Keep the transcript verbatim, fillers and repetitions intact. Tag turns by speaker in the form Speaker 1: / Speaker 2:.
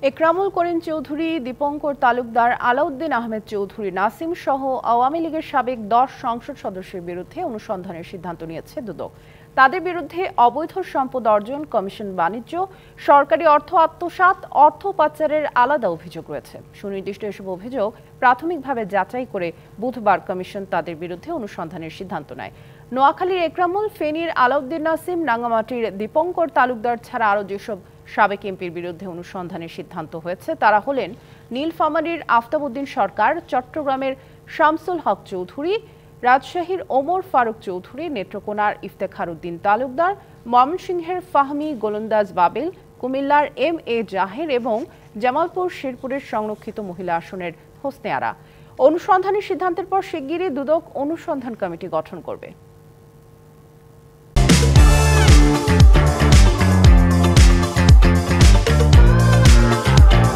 Speaker 1: একরামুল করিম চৌধুরী, দীপঙ্কর তালুকদার, আলাউদ্দিন আহমেদ চৌধুরী নাসিম সহ আওয়ামী লীগের সাবেক দশ সংসদ সদস্যের বিরুদ্ধে অনুসন্ধানের সিদ্ধান্ত নিয়েছে দুদক। তাদের বিরুদ্ধে অবৈধ সম্পদ অর্জন, কমিশন বাণিজ্য, সরকারি অর্থ আত্মসাৎ, অর্থ পাচারের আলাদা অভিযোগ রয়েছে। সুনির্দিষ্ট এসব অভিযোগ প্রাথমিকভাবে যাচাই করে বুধবার কমিশন তাদের বিরুদ্ধে অনুসন্ধানের সিদ্ধান্ত নেয়। নোয়াখালীর একরামুল, ফেনীর আলাউদ্দিন নাসিম, রাঙ্গামাটির দীপঙ্কর তালুকদার ছাড়া আরও যেসব সাবেক এমপির বিরুদ্ধে অনুসন্ধানের সিদ্ধান্ত হয়েছে তারা হলেন নীলফামারীর আফতাবউদ্দিন সরকার, চট্টগ্রামের শামসুল হক চৌধুরী, রাজশাহীর ওমর ফারুক চৌধুরী, নেত্রকোনার ইফতেখার উদ্দিন তালুকদার, ময়মনসিংহের ফাহমি গোলন্দাজ বাবেল, কুমিল্লার এম এ জাহের এবং জামালপুর শেরপুরের সংরক্ষিত মহিলা আসনের হোসনে আরা। অনুসন্ধানের সিদ্ধান্তের পর শিগগিরই দুদক অনুসন্ধান কমিটি গঠন করবে।